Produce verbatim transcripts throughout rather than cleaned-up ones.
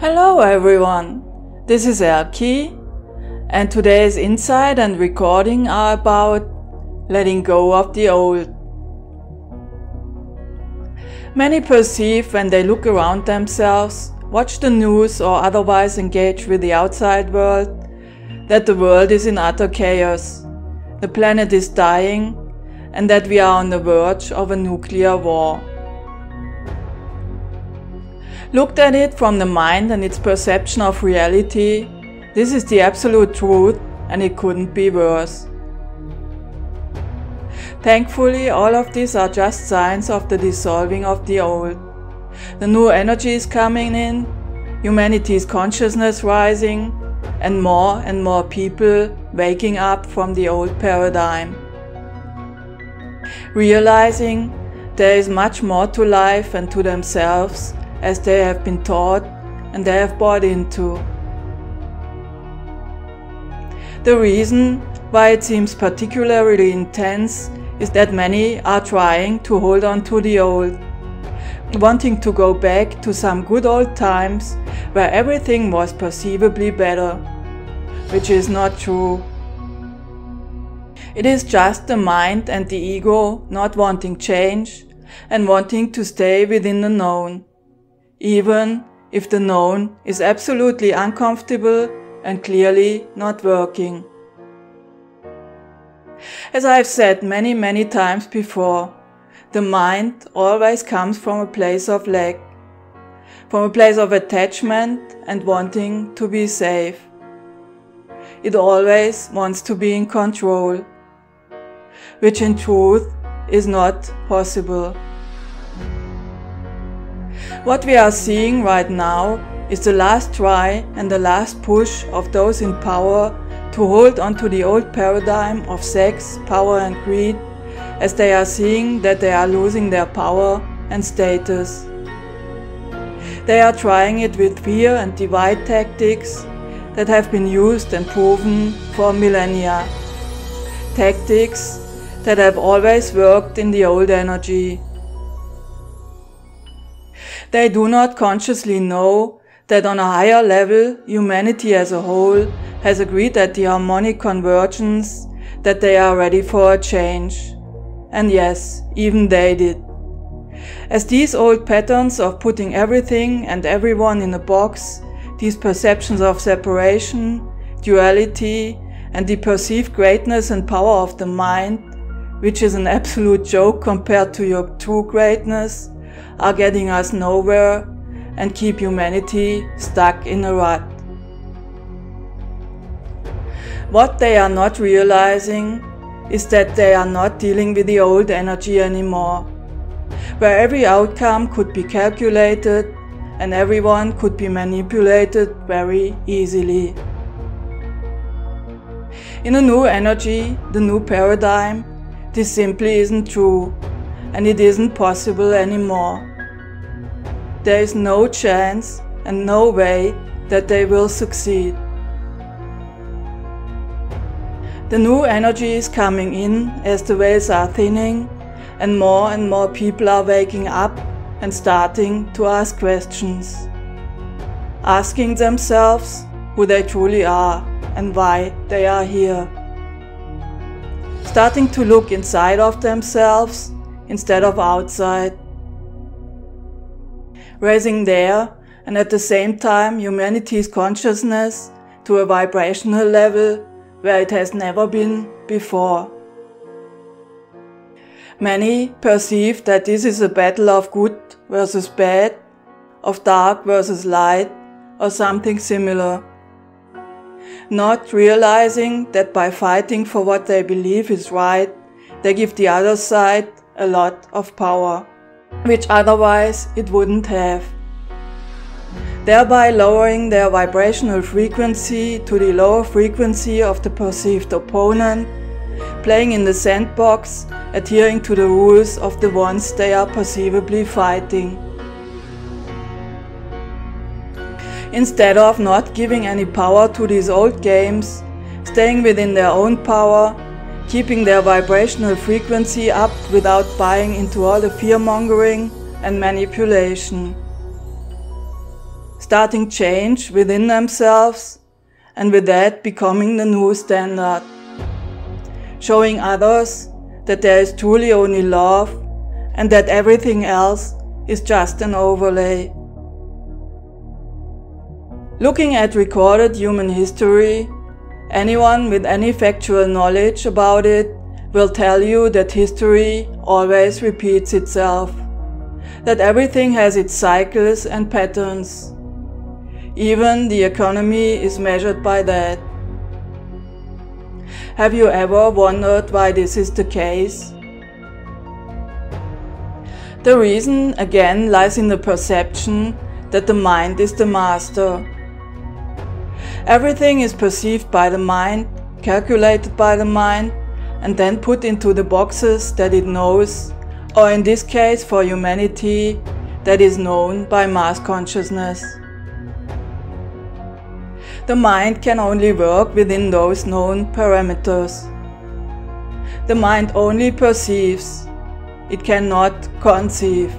Hello everyone, this is Erki, and today's insight and recording are about letting go of the old. Many perceive when they look around themselves, watch the news or otherwise engage with the outside world, that the world is in utter chaos, the planet is dying, and that we are on the verge of a nuclear war. Looked at it from the mind and its perception of reality, this is the absolute truth and it couldn't be worse. Thankfully, all of these are just signs of the dissolving of the old. The new energy is coming in, humanity's consciousness rising, and more and more people waking up from the old paradigm. Realizing there is much more to life and to themselves as they have been taught and they have bought into. The reason why it seems particularly intense is that many are trying to hold on to the old, wanting to go back to some good old times where everything was perceivably better, which is not true. It is just the mind and the ego not wanting change and wanting to stay within the known, even if the known is absolutely uncomfortable and clearly not working. As I've said many, many times before, the mind always comes from a place of lack, from a place of attachment and wanting to be safe. It always wants to be in control, which in truth is not possible. What we are seeing right now is the last try and the last push of those in power to hold onto the old paradigm of sex, power and greed, as they are seeing that they are losing their power and status. They are trying it with fear and divide tactics that have been used and proven for millennia. Tactics that have always worked in the old energy. They do not consciously know that on a higher level, humanity as a whole has agreed at the harmonic convergence that they are ready for a change. And yes, even they did. As these old patterns of putting everything and everyone in a box, these perceptions of separation, duality, and the perceived greatness and power of the mind, which is an absolute joke compared to your true greatness, are getting us nowhere and keep humanity stuck in a rut. What they are not realizing is that they are not dealing with the old energy anymore, where every outcome could be calculated and everyone could be manipulated very easily. In a new energy, the new paradigm, this simply isn't true, and it isn't possible anymore. There is no chance and no way that they will succeed. The new energy is coming in as the veils are thinning and more and more people are waking up and starting to ask questions. Asking themselves who they truly are and why they are here. Starting to look inside of themselves instead of outside. Raising their, and at the same time, humanity's consciousness to a vibrational level where it has never been before. Many perceive that this is a battle of good versus bad, of dark versus light, or something similar. Not realizing that by fighting for what they believe is right, they give the other side a lot of power, which otherwise it wouldn't have, thereby lowering their vibrational frequency to the lower frequency of the perceived opponent, playing in the sandbox, adhering to the rules of the ones they are perceivably fighting. Instead of not giving any power to these old games, staying within their own power, keeping their vibrational frequency up without buying into all the fear-mongering and manipulation. starting change within themselves, and with that becoming the new standard, showing others that there is truly only love and that everything else is just an overlay. Looking at recorded human history, anyone with any factual knowledge about it will tell you that history always repeats itself, that everything has its cycles and patterns. Even the economy is measured by that. Have you ever wondered why this is the case? The reason, again, lies in the perception that the mind is the master. Everything is perceived by the mind, calculated by the mind, and then put into the boxes that it knows, or in this case for humanity, that is known by mass consciousness. The mind can only work within those known parameters. The mind only perceives, it cannot conceive.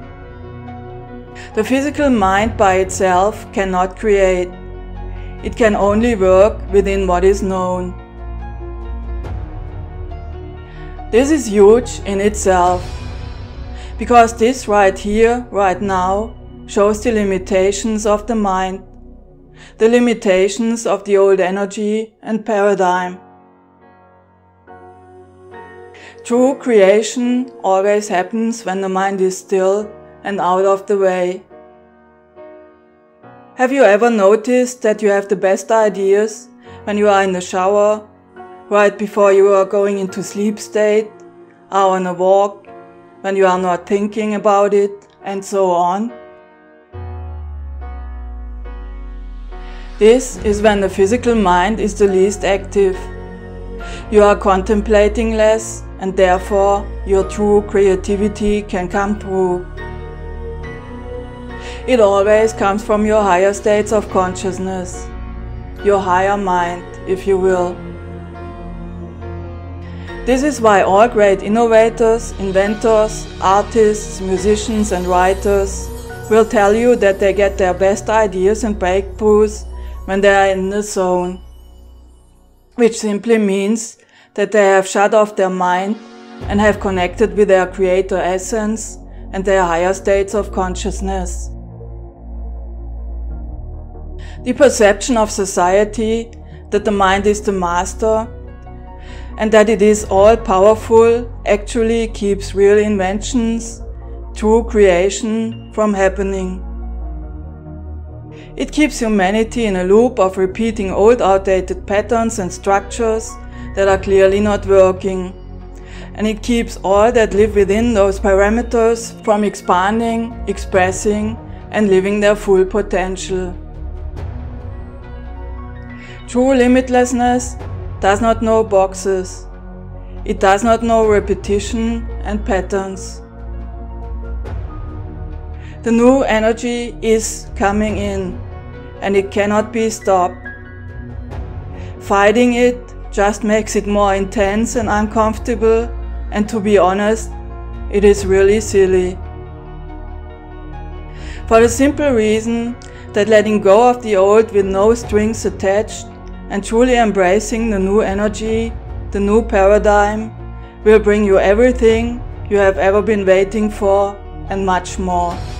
The physical mind by itself cannot create, it can only work within what is known. This is huge in itself, because this right here, right now, shows the limitations of the mind, the limitations of the old energy and paradigm. True creation always happens when the mind is still and out of the way. Have you ever noticed that you have the best ideas when you are in the shower, right before you are going into sleep state, or on a walk, when you are not thinking about it, and so on? This is when the physical mind is the least active. You are contemplating less, and therefore your true creativity can come through. It always comes from your higher states of consciousness, your higher mind, if you will. This is why all great innovators, inventors, artists, musicians and writers will tell you that they get their best ideas and breakthroughs when they are in the zone, which simply means that they have shut off their mind and have connected with their creator essence and their higher states of consciousness. The perception of society that the mind is the master and that it is all-powerful actually keeps real inventions, true creation, from happening. It keeps humanity in a loop of repeating old outdated patterns and structures that are clearly not working. And it keeps all that live within those parameters from expanding, expressing, and living their full potential. True limitlessness does not know boxes. It does not know repetition and patterns. The new energy is coming in, and it cannot be stopped. Fighting it just makes it more intense and uncomfortable, and to be honest, it is really silly. For the simple reason that letting go of the old with no strings attached and truly embracing the new energy, the new paradigm, will bring you everything you have ever been waiting for and much more.